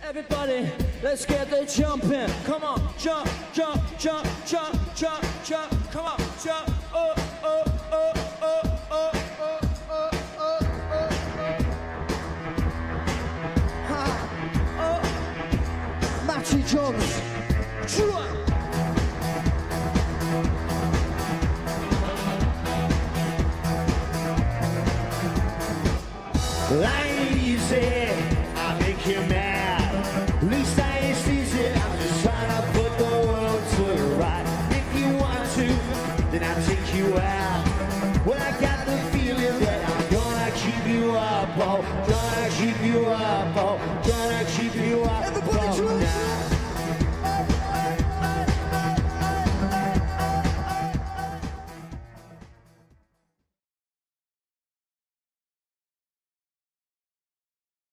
Everybody, let's get the jumping. Come on, jump, jump, jump, jump, jump, jump. Come on, jump. Oh, oh, oh, oh, oh, oh, oh, oh, oh. Ha, oh. Matty Jones. Chua. Easy, I make you mad. At least I ain't easy. I'm just trying to put the world to right. If you want to, then I'll take you out. Well, I got the feeling that I'm gonna keep you up, oh, gonna keep you up, oh, gonna